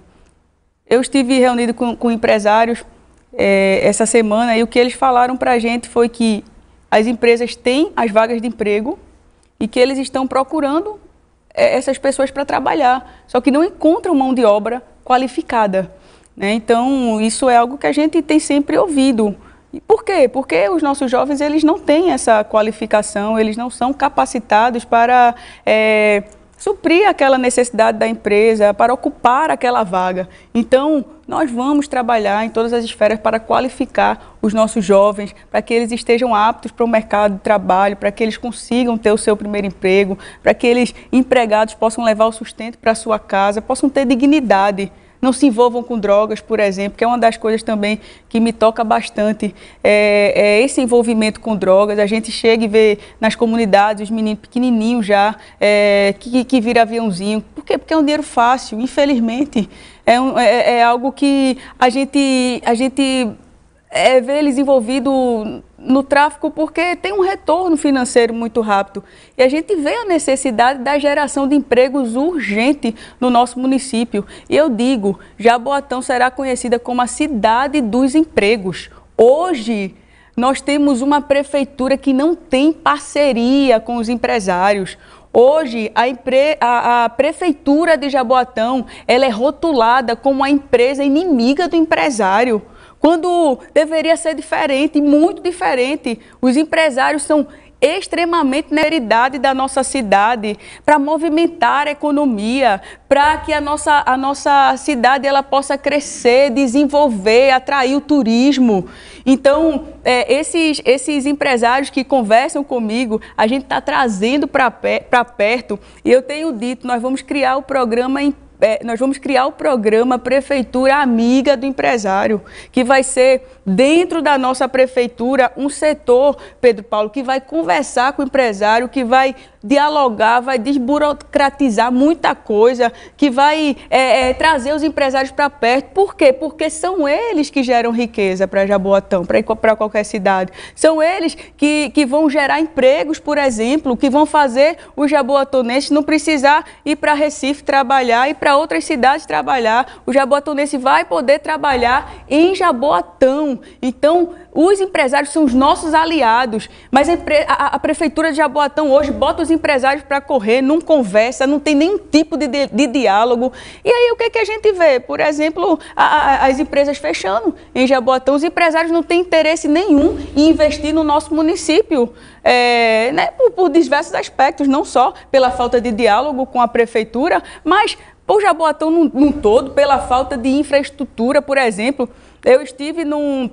Eu estive reunido com, com empresários é, essa semana e o que eles falaram para a gente foi que as empresas têm as vagas de emprego e que eles estão procurando é, essas pessoas para trabalhar, só que não encontram mão de obra qualificada, né? Então, isso é algo que a gente tem sempre ouvido. E por quê? Porque os nossos jovens, eles não têm essa qualificação, eles não são capacitados para é, suprir aquela necessidade da empresa, para ocupar aquela vaga. Então, nós vamos trabalhar em todas as esferas para qualificar os nossos jovens, para que eles estejam aptos para o mercado de trabalho, para que eles consigam ter o seu primeiro emprego, para que eles, empregados, possam levar o sustento para a sua casa, possam ter dignidade. Não se envolvam com drogas, por exemplo, que é uma das coisas também que me toca bastante, é, é esse envolvimento com drogas. A gente chega e vê nas comunidades os meninos pequenininhos já, é, que, que vira aviãozinho. Por quê? Porque é um dinheiro fácil, infelizmente. É, um, é, é algo que a gente, a gente é, vê eles envolvidos no tráfico porque tem um retorno financeiro muito rápido. E a gente vê a necessidade da geração de empregos urgente no nosso município. E eu digo, Jaboatão será conhecida como a cidade dos empregos. Hoje, nós temos uma prefeitura que não tem parceria com os empresários. Hoje, a, empre... a, a prefeitura de Jaboatão, ela é rotulada como a empresa inimiga do empresário, quando deveria ser diferente, muito diferente. Os empresários são extremamente na prioridade da nossa cidade para movimentar a economia, para que a nossa, a nossa cidade ela possa crescer, desenvolver, atrair o turismo. Então, é, esses, esses empresários que conversam comigo, a gente está trazendo para perto, e eu tenho dito, nós vamos criar o programa em É, nós vamos criar o programa Prefeitura Amiga do Empresário, que vai ser, dentro da nossa prefeitura, um setor, Pedro Paulo, que vai conversar com o empresário, que vai dialogar, vai desburocratizar muita coisa, que vai é, é, trazer os empresários para perto. Por quê? Porque são eles que geram riqueza para Jaboatão, para qualquer cidade. São eles que, que vão gerar empregos, por exemplo, que vão fazer os jaboatonenses não precisar ir para Recife trabalhar e para outras cidades trabalhar. O jaboatonense vai poder trabalhar em Jaboatão. Então, os empresários são os nossos aliados, mas a, a, a Prefeitura de Jaboatão hoje bota os empresários para correr, não conversa, não tem nenhum tipo de, de, de diálogo. E aí o que, que a gente vê? Por exemplo, a, a, as empresas fechando em Jaboatão, os empresários não têm interesse nenhum em investir no nosso município, é, né, por, por diversos aspectos, não só pela falta de diálogo com a Prefeitura, mas por Jaboatão num, num todo, pela falta de infraestrutura. Por exemplo, eu estive num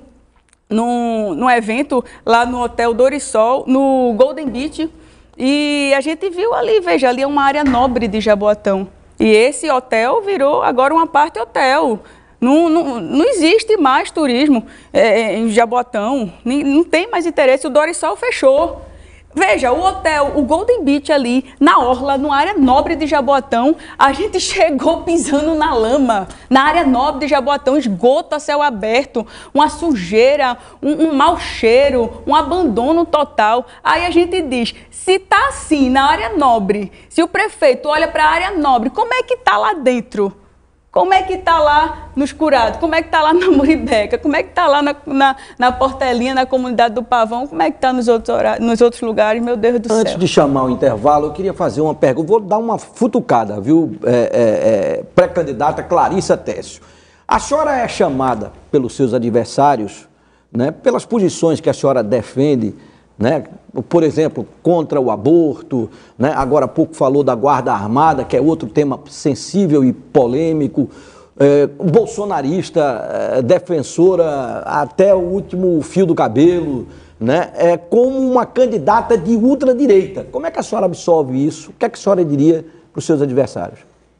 Num, num evento lá no Hotel Dorisol, no Golden Beach, e a gente viu ali, veja, ali é uma área nobre de Jaboatão. E esse hotel virou agora uma parte hotel. Não, não, não existe mais turismo é, em Jaboatão, não, não tem mais interesse, o Dorisol fechou. Veja, o hotel, o Golden Beach ali, na orla, numa área nobre de Jaboatão, a gente chegou pisando na lama. Na área nobre de Jaboatão, esgoto a céu aberto, uma sujeira, um, um mau cheiro, um abandono total. Aí a gente diz, se tá assim na área nobre, se o prefeito olha para a área nobre, como é que tá lá dentro? Como é que está lá nos Curados? Como é que está lá na Muribeca? Como é que está lá na, na, na Portelinha, na comunidade do Pavão? Como é que está nos outros, nos outros lugares? Meu Deus do céu. Antes de chamar o intervalo, eu queria fazer uma pergunta. Vou dar uma futucada, viu? É, é, é, pré-candidata Clarissa Técio. A senhora é chamada pelos seus adversários, né, pelas posições que a senhora defende, né? Por exemplo, contra o aborto, né? Agora há pouco falou da Guarda Armada, que é outro tema sensível e polêmico. é, bolsonarista, é, defensora até o último fio do cabelo, né, é, como uma candidata de ultradireita. Como é que a senhora absolve isso? O que é que a senhora diria para os seus adversários?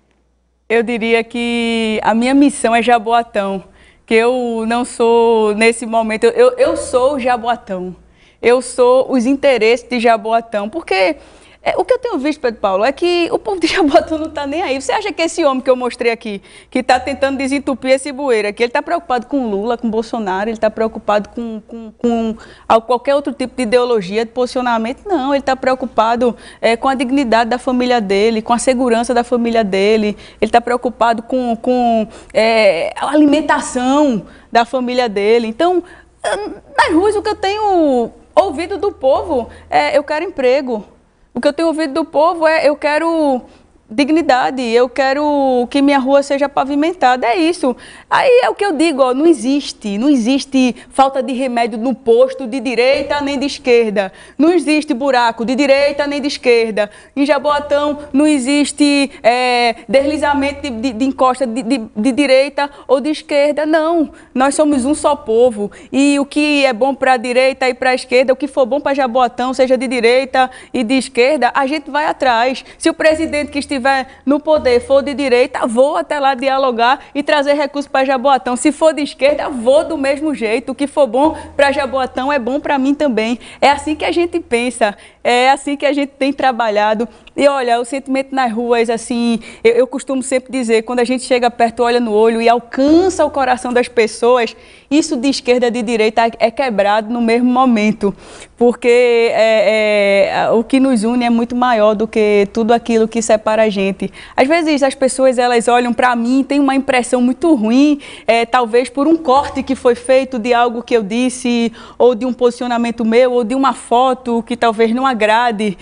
Eu diria que a minha missão é Jaboatão, que eu não sou, nesse momento, eu, eu sou o Jaboatão. Eu sou os interesses de Jaboatão, porque é, o que eu tenho visto, Pedro Paulo, é que o povo de Jaboatão não está nem aí. Você acha que esse homem que eu mostrei aqui, que está tentando desentupir esse bueiro aqui, ele está preocupado com Lula, com Bolsonaro, ele está preocupado com, com, com qualquer outro tipo de ideologia, de posicionamento? Não, ele está preocupado é, com a dignidade da família dele, com a segurança da família dele, ele está preocupado com, com é, a alimentação da família dele. Então, nas ruas, o que eu tenho ouvido do povo é: eu quero emprego. O que eu tenho ouvido do povo é: eu quero dignidade, eu quero que minha rua seja pavimentada, é isso. Aí é o que eu digo, ó, não existe, não existe falta de remédio no posto de direita nem de esquerda, não existe buraco de direita nem de esquerda, em Jaboatão não existe é, deslizamento de, de, de encosta de, de, de direita ou de esquerda, não, nós somos um só povo, e o que é bom para a direita e para a esquerda, o que for bom para Jaboatão, seja de direita e de esquerda, a gente vai atrás. Se o presidente que estiver no poder for de direita, vou até lá dialogar e trazer recursos para Jaboatão. Se for de esquerda, vou do mesmo jeito. O que for bom para Jaboatão é bom para mim também. É assim que a gente pensa, é assim que a gente tem trabalhado. E olha, o sentimento nas ruas, assim, eu, eu costumo sempre dizer, quando a gente chega perto, olha no olho e alcança o coração das pessoas, isso de esquerda e de direita é quebrado no mesmo momento, porque é, é, o que nos une é muito maior do que tudo aquilo que separa a gente. Às vezes as pessoas, elas olham para mim, têm uma impressão muito ruim, é, talvez por um corte que foi feito de algo que eu disse, ou de um posicionamento meu, ou de uma foto que talvez não agrade,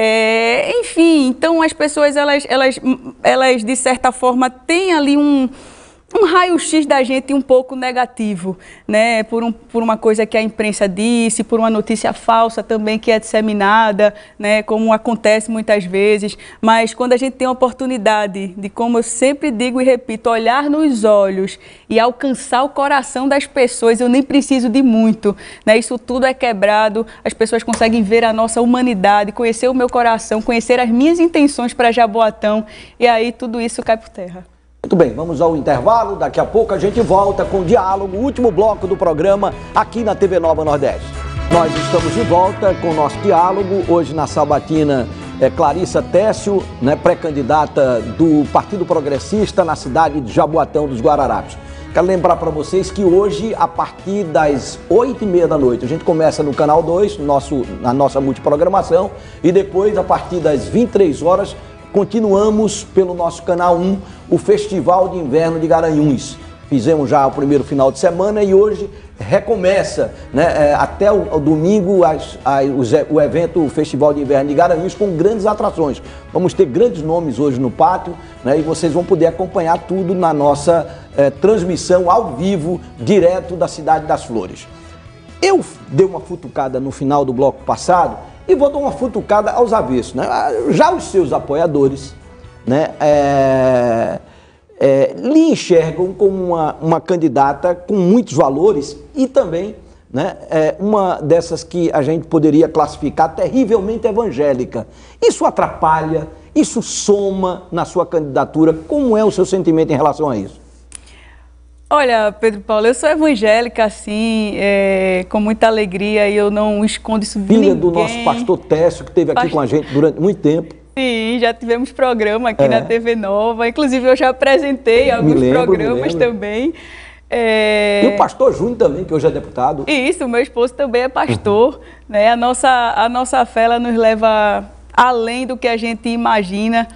é, enfim. Então as pessoas, elas, elas, elas de certa forma têm ali um, um raio-x da gente um pouco negativo, né? Por, um, por uma coisa que a imprensa disse, por uma notícia falsa também que é disseminada, né? Como acontece muitas vezes, mas quando a gente tem a oportunidade de, como eu sempre digo e repito, olhar nos olhos e alcançar o coração das pessoas, eu nem preciso de muito, né? Isso tudo é quebrado, as pessoas conseguem ver a nossa humanidade, conhecer o meu coração, conhecer as minhas intenções para Jaboatão, e aí tudo isso cai por terra. Muito bem, vamos ao intervalo, daqui a pouco a gente volta com o Diálogo, o último bloco do programa aqui na T V Nova Nordeste. Nós estamos de volta com o nosso diálogo, hoje na sabatina é Clarissa Técio, né, pré-candidata do Partido Progressista na cidade de Jaboatão dos Guararapes. Quero lembrar para vocês que hoje, a partir das oito e meia da noite, a gente começa no Canal dois, nosso, na nossa multiprogramação, e depois, a partir das vinte e três horas, continuamos pelo nosso Canal um, o Festival de Inverno de Garanhuns. Fizemos já o primeiro final de semana e hoje recomeça, né, até o, o domingo as, as, o evento, o Festival de Inverno de Garanhuns, com grandes atrações. Vamos ter grandes nomes hoje no pátio, né, e vocês vão poder acompanhar tudo na nossa eh, transmissão ao vivo, direto da Cidade das Flores. Eu dei uma futucada no final do bloco passado e vou dar uma futucada aos avessos, né? Já os seus apoiadores, né, é, é, lhe enxergam como uma, uma candidata com muitos valores e também, né, é, uma dessas que a gente poderia classificar terrivelmente evangélica. Isso atrapalha, isso soma na sua candidatura. Como é o seu sentimento em relação a isso? Olha, Pedro Paulo, eu sou evangélica, assim, é, com muita alegria, e eu não escondo isso de ninguém. Filha do nosso pastor Técio, que esteve aqui Pastor... com a gente durante muito tempo. Sim, já tivemos programa aqui é. na T V Nova, inclusive eu já apresentei alguns lembro, programas também. É... E o pastor Júnior também, que hoje é deputado. Isso, meu esposo também é pastor, né? A nossa, a nossa fé, ela nos leva além do que a gente imagina.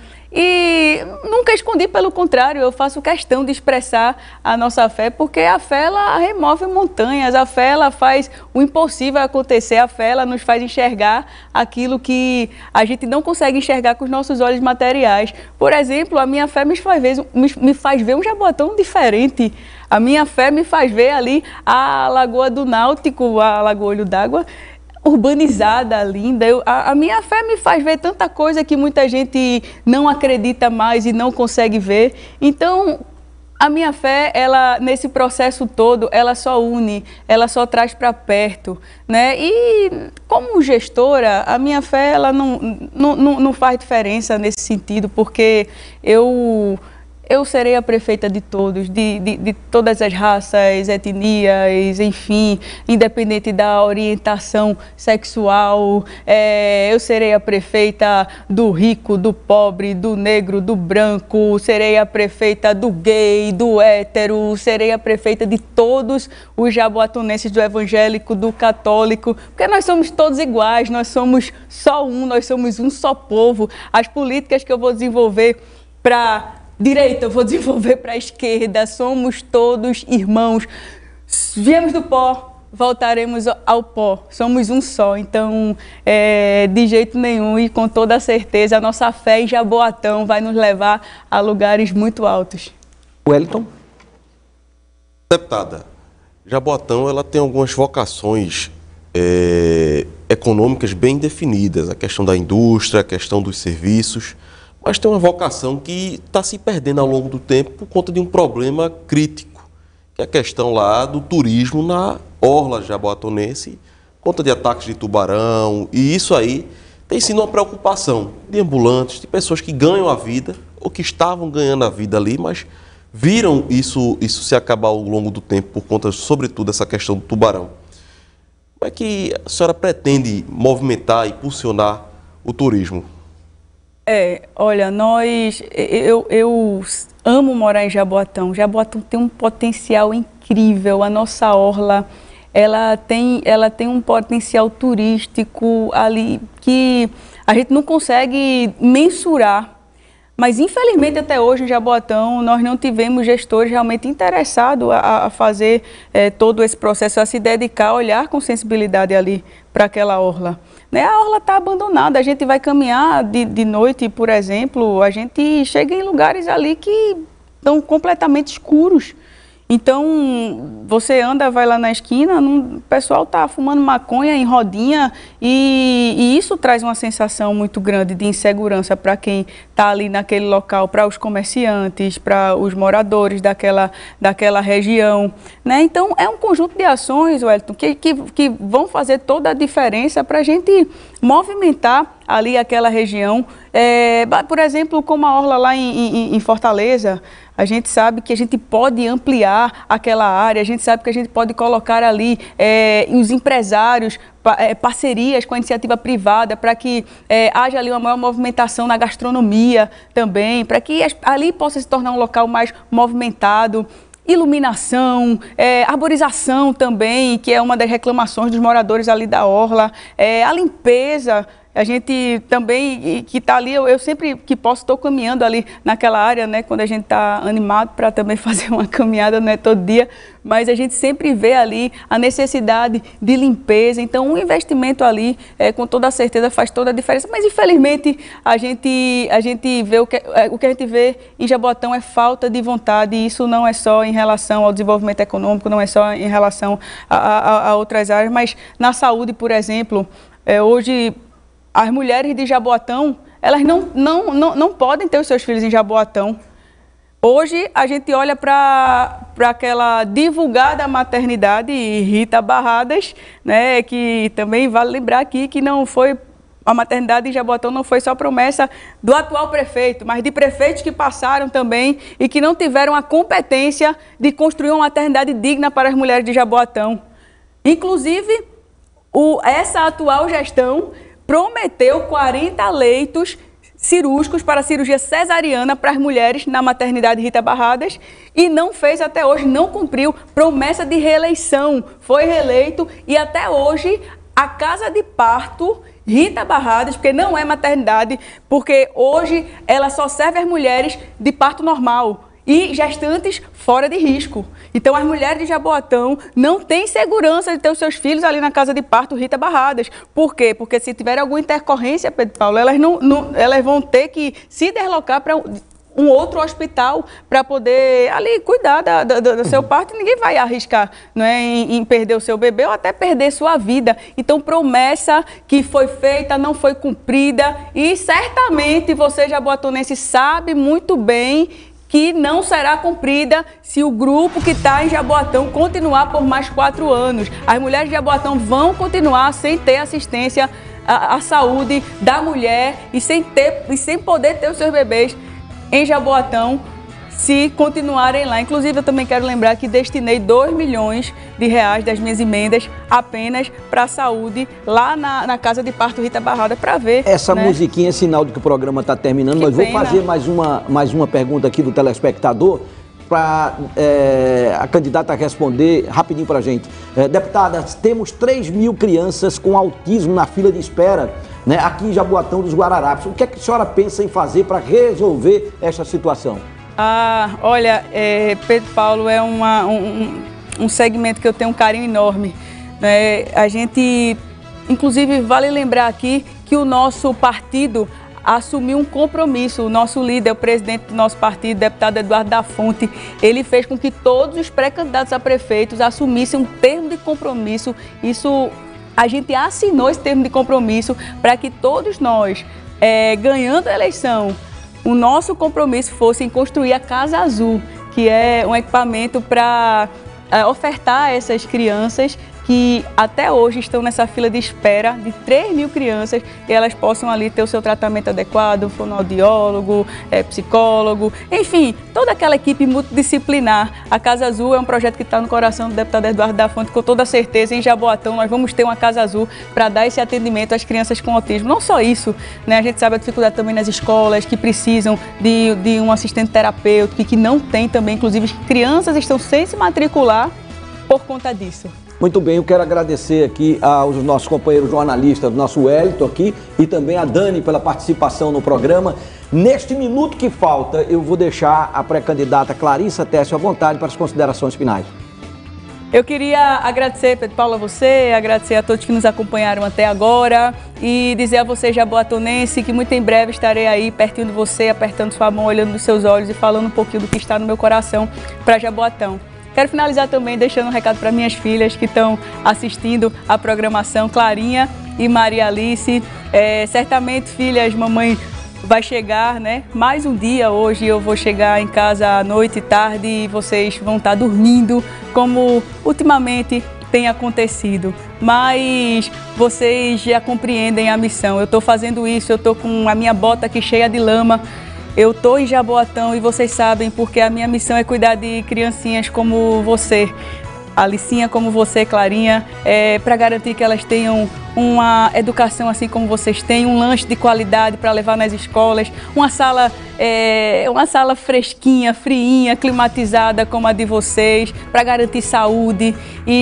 E nunca escondi, pelo contrário, eu faço questão de expressar a nossa fé, porque a fé, ela remove montanhas, a fé, ela faz o impossível acontecer, a fé, ela nos faz enxergar aquilo que a gente não consegue enxergar com os nossos olhos materiais. Por exemplo, a minha fé me faz ver, me faz ver um Jaboatão diferente. A minha fé me faz ver ali a Lagoa do Náutico, a Lagoa Olho d'Água, urbanizada, linda. Eu, a, a minha fé me faz ver tanta coisa que muita gente não acredita mais e não consegue ver. Então, A minha fé, ela, nesse processo todo, ela só une, ela só traz para perto, né? E como gestora, a minha fé, ela não, não, não faz diferença nesse sentido, porque eu... Eu serei a prefeita de todos, de, de, de todas as raças, etnias, enfim, independente da orientação sexual. É, eu serei a prefeita do rico, do pobre, do negro, do branco, serei a prefeita do gay, do hétero, serei a prefeita de todos os jaboatonenses, do evangélico, do católico, porque nós somos todos iguais, nós somos só um, nós somos um só povo. As políticas que eu vou desenvolver para direita, eu vou desenvolver para a esquerda, somos todos irmãos. Viemos do pó, voltaremos ao pó, somos um só. Então, é, de jeito nenhum e com toda certeza, a nossa fé em Jaboatão vai nos levar a lugares muito altos. Wellington? Deputada, Jaboatão ela tem algumas vocações é, econômicas bem definidas, a questão da indústria, a questão dos serviços, mas tem uma vocação que está se perdendo ao longo do tempo por conta de um problema crítico, que é a questão lá do turismo na orla jaboatonense, por conta de ataques de tubarão, e isso aí tem sido uma preocupação de ambulantes, de pessoas que ganham a vida, ou que estavam ganhando a vida ali, mas viram isso, isso se acabar ao longo do tempo por conta, sobretudo, dessa questão do tubarão. Como é que a senhora pretende movimentar e impulsionar o turismo? É, olha, nós, eu, eu amo morar em Jaboatão. Jaboatão tem um potencial incrível, a nossa orla, ela tem, ela tem um potencial turístico ali que a gente não consegue mensurar. Mas, infelizmente, até hoje, em Jaboatão, nós não tivemos gestores realmente interessados a, a fazer é, todo esse processo, a se dedicar, a olhar com sensibilidade ali para aquela orla. Né? A orla está abandonada, a gente vai caminhar de, de noite, por exemplo, a gente chega em lugares ali que estão completamente escuros. Então, você anda, vai lá na esquina, não, o pessoal está fumando maconha em rodinha e, e isso traz uma sensação muito grande de insegurança para quem está ali naquele local, para os comerciantes, para os moradores daquela, daquela região. Né? Então, é um conjunto de ações, Wellington, que, que, que vão fazer toda a diferença para a gente movimentar ali aquela região. É, por exemplo, como a orla lá em, em, em Fortaleza, a gente sabe que a gente pode ampliar aquela área, a gente sabe que a gente pode colocar ali é, os empresários, pa, é, parcerias com a iniciativa privada para que é, haja ali uma maior movimentação na gastronomia também, para que as, ali possa se tornar um local mais movimentado. Iluminação, é, arborização também, que é uma das reclamações dos moradores ali da orla, é, a limpeza. A gente também, que está ali, eu, eu sempre que posso estou caminhando ali naquela área, né, quando a gente está animado para também fazer uma caminhada, não é todo dia, mas a gente sempre vê ali a necessidade de limpeza. Então, um investimento ali, é, com toda certeza, faz toda a diferença. Mas, infelizmente, a gente, a gente vê o que, é, o que a gente vê em Jaboatão é falta de vontade, e isso não é só em relação ao desenvolvimento econômico, não é só em relação a, a, a outras áreas, mas na saúde, por exemplo, é, hoje as mulheres de Jaboatão, elas não, não, não, não podem ter os seus filhos em Jaboatão. Hoje, a gente olha para aquela divulgada maternidade, Rita Barradas, né, que também vale lembrar aqui que não foi, a maternidade em Jaboatão não foi só promessa do atual prefeito, mas de prefeitos que passaram também e que não tiveram a competência de construir uma maternidade digna para as mulheres de Jaboatão. Inclusive, o, essa atual gestão prometeu quarenta leitos cirúrgicos para cirurgia cesariana para as mulheres na maternidade Rita Barradas e não fez até hoje, não cumpriu promessa de reeleição. Foi reeleito e até hoje a casa de parto Rita Barradas, porque não é maternidade, porque hoje ela só serve às mulheres de parto normal e gestantes fora de risco. Então, as mulheres de Jaboatão não têm segurança de ter os seus filhos ali na casa de parto Rita Barradas. Por quê? Porque se tiver alguma intercorrência, Pedro Paulo, elas, não, não, elas vão ter que se deslocar para um outro hospital para poder ali cuidar da, da, do seu parto. Ninguém vai arriscar, não é, em, em perder o seu bebê ou até perder sua vida. Então, promessa que foi feita não foi cumprida e certamente você, jaboatonense, sabe muito bem que não será cumprida se o grupo que está em Jaboatão continuar por mais quatro anos. As mulheres de Jaboatão vão continuar sem ter assistência à, à saúde da mulher e sem, ter, e sem poder ter os seus bebês em Jaboatão se continuarem lá. Inclusive, eu também quero lembrar que destinei dois milhões de reais das minhas emendas apenas para a saúde lá na, na Casa de Parto Rita Barrada para ver. Essa né? musiquinha é sinal de que o programa está terminando, Que mas vou pena. fazer mais uma, mais uma pergunta aqui do telespectador para é, a candidata responder rapidinho para a gente. É, deputada, temos três mil crianças com autismo na fila de espera, né, aqui em Jaboatão dos Guararapes. O que é que a senhora pensa em fazer para resolver essa situação? Ah, olha, é, Pedro Paulo é uma, um, um segmento que eu tenho um carinho enorme. Né? A gente, inclusive, vale lembrar aqui que o nosso partido assumiu um compromisso. O nosso líder, o presidente do nosso partido, o deputado Eduardo da Fonte, ele fez com que todos os pré-candidatos a prefeitos assumissem um termo de compromisso. Isso, a gente assinou esse termo de compromisso para que todos nós, é, ganhando a eleição, o nosso compromisso fosse em construir a Casa Azul, que é um equipamento para é, ofertar a essas crianças que até hoje estão nessa fila de espera de três mil crianças e elas possam ali ter o seu tratamento adequado, fonoaudiólogo, é, psicólogo, enfim, toda aquela equipe multidisciplinar. A Casa Azul é um projeto que está no coração do deputado Eduardo da Fonte, com toda certeza. Em Jaboatão nós vamos ter uma Casa Azul para dar esse atendimento às crianças com autismo. Não só isso, né? A gente sabe a dificuldade também nas escolas que precisam de, de um assistente terapêutico e que não tem também, inclusive crianças estão sem se matricular por conta disso. Muito bem, eu quero agradecer aqui aos nossos companheiros jornalistas, nosso Wellington aqui e também a Dani pela participação no programa. Neste minuto que falta, eu vou deixar a pré-candidata Clarissa Tessio à vontade para as considerações finais. Eu queria agradecer, Pedro Paulo, a você, agradecer a todos que nos acompanharam até agora e dizer a você, jaboatonense, que muito em breve estarei aí pertinho de você, apertando sua mão, olhando nos seus olhos e falando um pouquinho do que está no meu coração para Jaboatão. Quero finalizar também deixando um recado para minhas filhas que estão assistindo a programação, Clarinha e Maria Alice. É, certamente, filhas, mamãe vai chegar, né? Mais um dia hoje eu vou chegar em casa à noite e tarde e vocês vão estar dormindo, como ultimamente tem acontecido. Mas vocês já compreendem a missão. Eu estou fazendo isso, eu estou com a minha bota aqui cheia de lama. Eu estou em Jaboatão e vocês sabem porque a minha missão é cuidar de criancinhas como você, Alicinha como você, Clarinha, é, para garantir que elas tenham uma educação assim como vocês têm, um lanche de qualidade para levar nas escolas, uma sala, é, uma sala fresquinha, friinha, climatizada como a de vocês, para garantir saúde.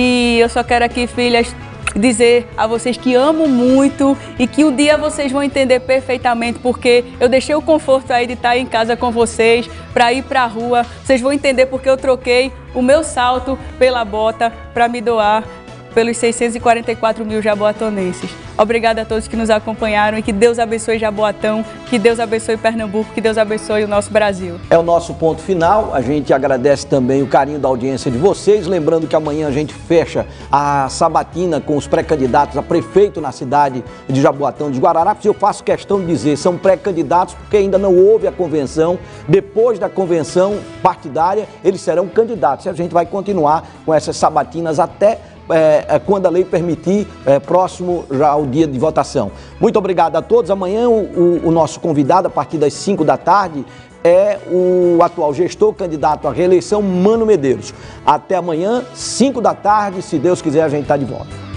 E eu só quero aqui, filhas, dizer a vocês que amo muito e que um dia vocês vão entender perfeitamente porque eu deixei o conforto aí de estar em casa com vocês para ir para a rua. Vocês vão entender porque eu troquei o meu salto pela bota para me doar pelos seiscentos e quarenta e quatro mil jaboatonenses. Obrigada a todos que nos acompanharam e que Deus abençoe Jaboatão, que Deus abençoe Pernambuco, que Deus abençoe o nosso Brasil. É o nosso ponto final. A gente agradece também o carinho da audiência de vocês. Lembrando que amanhã a gente fecha a sabatina com os pré-candidatos a prefeito na cidade de Jaboatão dos Guararapes. Eu faço questão de dizer, são pré-candidatos porque ainda não houve a convenção. Depois da convenção partidária, eles serão candidatos. E a gente vai continuar com essas sabatinas até É, quando a lei permitir, é, próximo já ao dia de votação. Muito obrigado a todos. Amanhã o, o, o nosso convidado, a partir das cinco da tarde, é o atual gestor, candidato à reeleição, Mano Medeiros. Até amanhã, cinco da tarde, se Deus quiser, a gente está de volta.